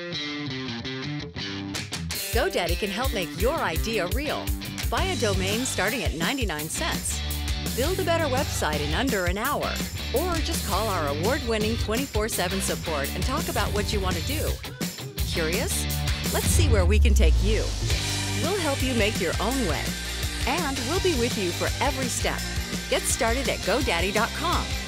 GoDaddy can help make your idea real. Buy a domain starting at 99 cents. Build a better website in under an hour. Or just call our award-winning 24/7 support and talk about what you want to do. Curious? Let's see where we can take you. We'll help you make your own way. And we'll be with you for every step. Get started at GoDaddy.com.